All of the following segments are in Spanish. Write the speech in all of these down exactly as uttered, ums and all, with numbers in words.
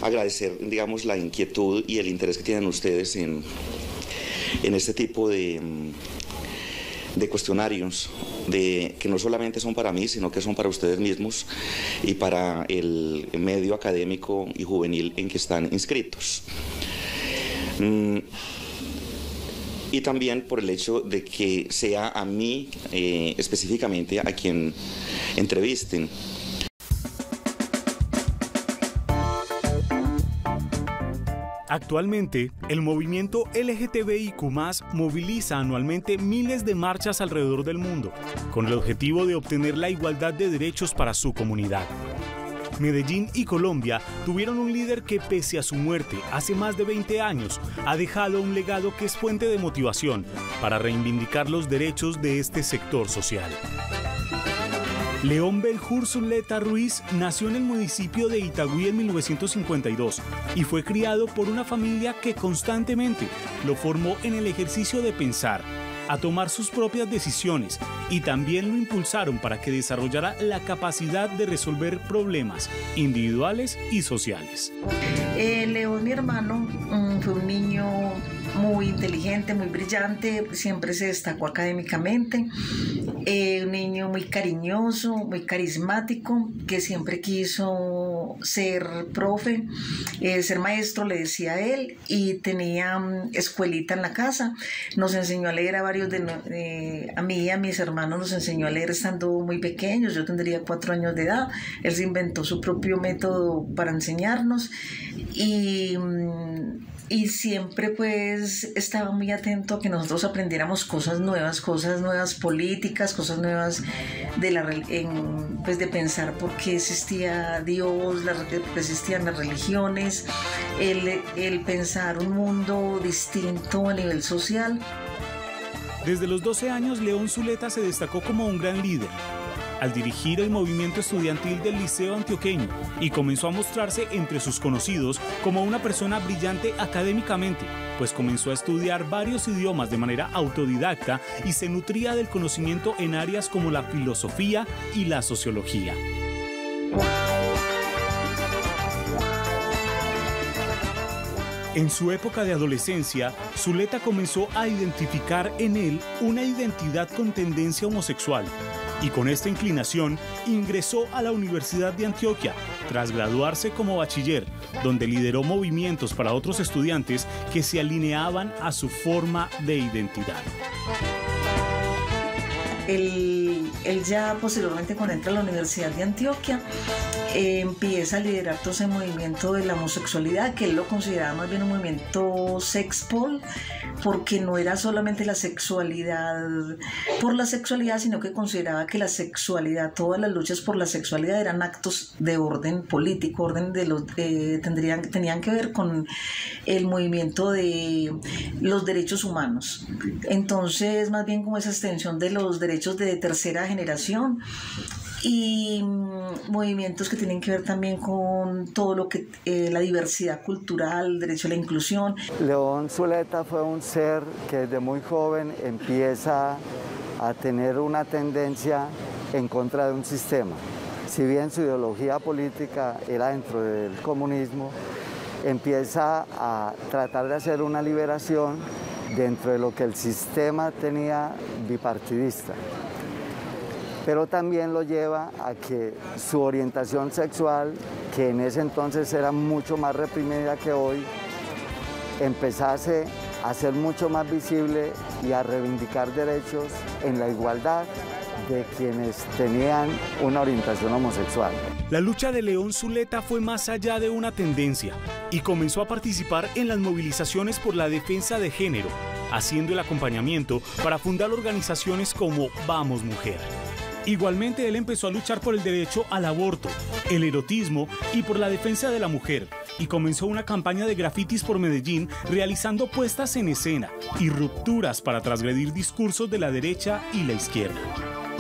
agradecer, digamos, la inquietud y el interés que tienen ustedes en, en este tipo de, de cuestionarios, de, que no solamente son para mí, sino que son para ustedes mismos y para el medio académico y juvenil en que están inscritos. Mm, y también por el hecho de que sea a mí eh, específicamente a quien entrevisten. Actualmente, el movimiento L G T B I Q más, moviliza anualmente miles de marchas alrededor del mundo, con el objetivo de obtener la igualdad de derechos para su comunidad. Medellín y Colombia tuvieron un líder que, pese a su muerte hace más de veinte años, ha dejado un legado que es fuente de motivación para reivindicar los derechos de este sector social. León Beljur Zuleta Ruiz nació en el municipio de Itagüí en mil novecientos cincuenta y dos y fue criado por una familia que constantemente lo formó en el ejercicio de pensar, a tomar sus propias decisiones, y también lo impulsaron para que desarrollara la capacidad de resolver problemas individuales y sociales. Eh, León, mi hermano, um, fue un niño muy inteligente, muy brillante, siempre se destacó académicamente, eh, un niño muy cariñoso, muy carismático, que siempre quiso ser profe, eh, ser maestro, le decía a él, y tenía um, escuelita en la casa. Nos enseñó a leer a varios de eh, a mí y a mis hermanos, nos enseñó a leer estando muy pequeños. Yo tendría cuatro años de edad. Él se inventó su propio método para enseñarnos y um, y siempre pues estaba muy atento a que nosotros aprendiéramos cosas nuevas, cosas nuevas políticas, cosas nuevas de, la, en, pues de pensar por qué existía Dios, la, por qué existían las religiones, el, el pensar un mundo distinto a nivel social. Desde los doce años, León Zuleta se destacó como un gran líder al dirigir el movimiento estudiantil del Liceo Antioqueño y comenzó a mostrarse entre sus conocidos como una persona brillante académicamente, pues comenzó a estudiar varios idiomas de manera autodidacta y se nutría del conocimiento en áreas como la filosofía y la sociología. En su época de adolescencia, Zuleta comenzó a identificar en él una identidad con tendencia homosexual y con esta inclinación ingresó a la Universidad de Antioquia tras graduarse como bachiller, donde lideró movimientos para otros estudiantes que se alineaban a su forma de identidad. Él, él ya posteriormente, cuando entra a la Universidad de Antioquia, eh, empieza a liderar todo ese movimiento de la homosexualidad, que él lo consideraba más bien un movimiento sexpol, porque no era solamente la sexualidad por la sexualidad, sino que consideraba que la sexualidad, todas las luchas por la sexualidad eran actos de orden político, orden de los, eh, tendrían, tenían que ver con el movimiento de los derechos humanos. Entonces, más bien como esa extensión de los derechos de tercera generación y mmm, movimientos que tienen que ver también con todo lo que eh, la diversidad cultural, el derecho a la inclusión. León Zuleta fue un ser que desde muy joven empieza a tener una tendencia en contra de un sistema. Si bien su ideología política era dentro del comunismo, empieza a tratar de hacer una liberación dentro de lo que el sistema tenía bipartidista. Pero también lo lleva a que su orientación sexual, que en ese entonces era mucho más reprimida que hoy, empezase a ser mucho más visible y a reivindicar derechos en la igualdad de quienes tenían una orientación homosexual. La lucha de León Zuleta fue más allá de una tendencia y comenzó a participar en las movilizaciones por la defensa de género, haciendo el acompañamiento para fundar organizaciones como Vamos Mujer. Igualmente, él empezó a luchar por el derecho al aborto, el erotismo y por la defensa de la mujer, y comenzó una campaña de grafitis por Medellín, realizando puestas en escena y rupturas para transgredir discursos de la derecha y la izquierda.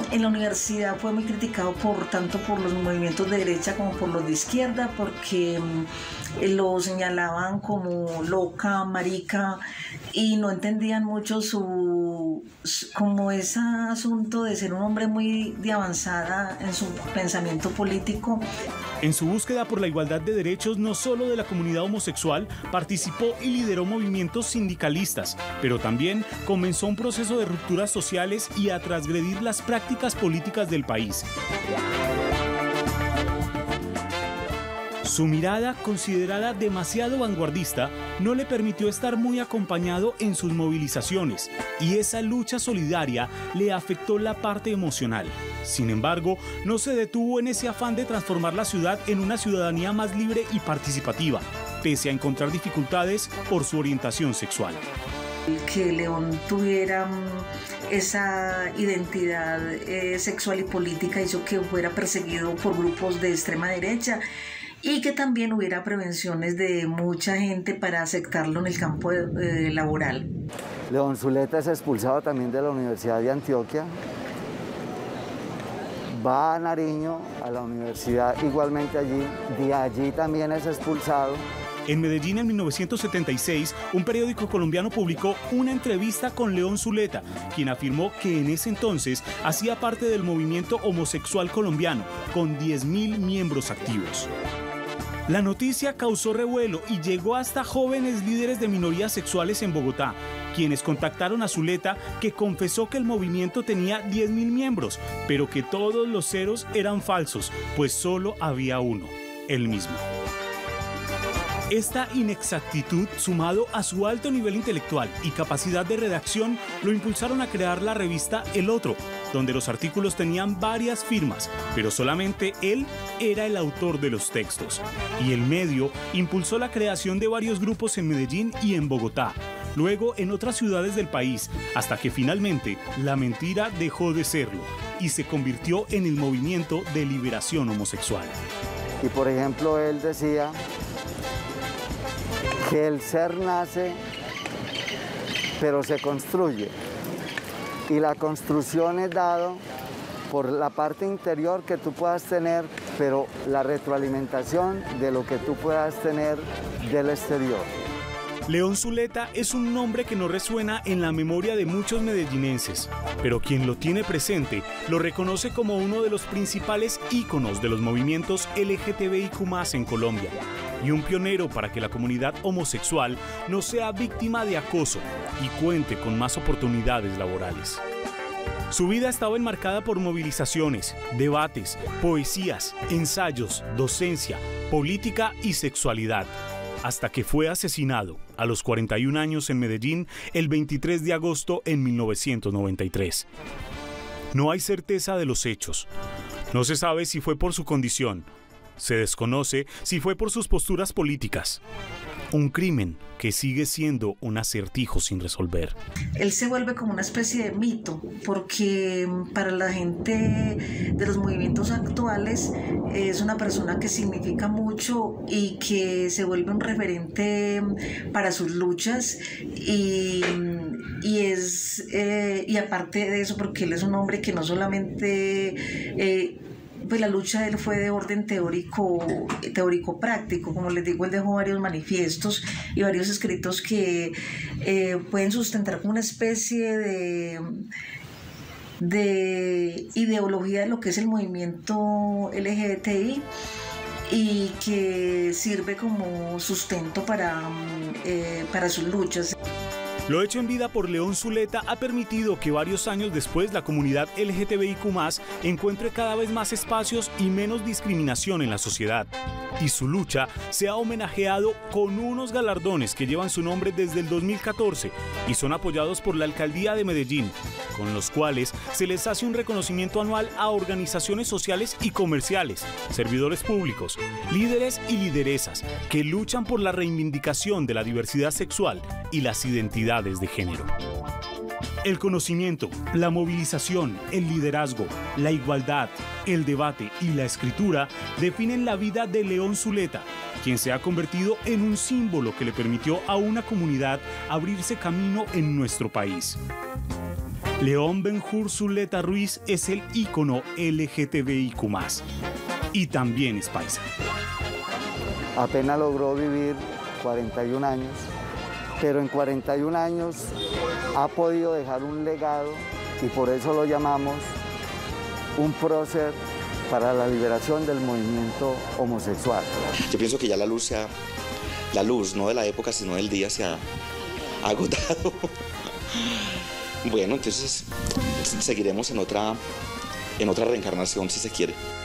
en la universidad fue muy criticado por tanto por los movimientos de derecha como por los de izquierda, porque eh, lo señalaban como loca, marica, y no entendían mucho su, su como ese asunto de ser un hombre muy de avanzada en su pensamiento político. En su búsqueda por la igualdad de derechos, no solo de la comunidad homosexual, participó y lideró movimientos sindicalistas, pero también comenzó un proceso de rupturas sociales y a transgredir las prácticas políticas del país. Su mirada, considerada demasiado vanguardista, no le permitió estar muy acompañado en sus movilizaciones, y esa lucha solidaria le afectó la parte emocional. Sin embargo, no se detuvo en ese afán de transformar la ciudad en una ciudadanía más libre y participativa, pese a encontrar dificultades por su orientación sexual. Que León tuviera esa identidad eh, sexual y política hizo que fuera perseguido por grupos de extrema derecha, y que también hubiera prevenciones de mucha gente para aceptarlo en el campo eh, laboral. León Zuleta es expulsado también de la Universidad de Antioquia. Va a Nariño, a la universidad igualmente allí, de allí también es expulsado. En Medellín, en mil novecientos setenta y seis, un periódico colombiano publicó una entrevista con León Zuleta, quien afirmó que en ese entonces hacía parte del movimiento homosexual colombiano, con diez mil miembros activos. La noticia causó revuelo y llegó hasta jóvenes líderes de minorías sexuales en Bogotá, quienes contactaron a Zuleta, que confesó que el movimiento tenía diez mil miembros, pero que todos los ceros eran falsos, pues solo había uno, él mismo. Esta inexactitud, sumado a su alto nivel intelectual y capacidad de redacción, lo impulsaron a crear la revista El Otro, donde los artículos tenían varias firmas, pero solamente él era el autor de los textos. Y el medio impulsó la creación de varios grupos en Medellín y en Bogotá, luego en otras ciudades del país, hasta que finalmente la mentira dejó de serlo y se convirtió en el movimiento de liberación homosexual. Y por ejemplo, él decía que el ser nace, pero se construye. Y la construcción es dado por la parte interior que tú puedas tener, pero la retroalimentación de lo que tú puedas tener del exterior. León Zuleta es un nombre que no resuena en la memoria de muchos medellinenses, pero quien lo tiene presente lo reconoce como uno de los principales íconos de los movimientos L G T B I Q más, en Colombia, y un pionero para que la comunidad homosexual no sea víctima de acoso y cuente con más oportunidades laborales. Su vida estaba enmarcada por movilizaciones, debates, poesías, ensayos, docencia, política y sexualidad, hasta que fue asesinado a los cuarenta y un años en Medellín el veintitrés de agosto en mil novecientos noventa y tres. No hay certeza de los hechos. No se sabe si fue por su condición. Se desconoce si fue por sus posturas políticas. Un crimen que sigue siendo un acertijo sin resolver. Él se vuelve como una especie de mito, porque para la gente de los movimientos actuales es una persona que significa mucho y que se vuelve un referente para sus luchas, y, y, es, eh, y aparte de eso, porque él es un hombre que no solamente... Eh, pues la lucha de él fue de orden teórico, teórico práctico. Como les digo, él dejó varios manifiestos y varios escritos que eh, pueden sustentar como una especie de, de ideología de lo que es el movimiento L G B T I, y que sirve como sustento para, eh, para sus luchas. Lo hecho en vida por León Zuleta ha permitido que varios años después la comunidad L G T B I Q más, encuentre cada vez más espacios y menos discriminación en la sociedad. Y su lucha se ha homenajeado con unos galardones que llevan su nombre desde el dos mil catorce y son apoyados por la Alcaldía de Medellín, con los cuales se les hace un reconocimiento anual a organizaciones sociales y comerciales, servidores públicos, líderes y lideresas que luchan por la reivindicación de la diversidad sexual y las identidades de género. El conocimiento, la movilización, el liderazgo, la igualdad, el debate y la escritura definen la vida de León Zuleta, quien se ha convertido en un símbolo que le permitió a una comunidad abrirse camino en nuestro país. León Ben-Hur Zuleta Ruiz es el ícono L G T B I Q más, y también es paisa. Apenas logró vivir cuarenta y un años, pero en cuarenta y un años ha podido dejar un legado y por eso lo llamamos un prócer para la liberación del movimiento homosexual. Yo pienso que ya la luz se ha, la luz, no de la época, sino del día, se ha agotado. Bueno, entonces seguiremos en otra, en otra reencarnación, si se quiere.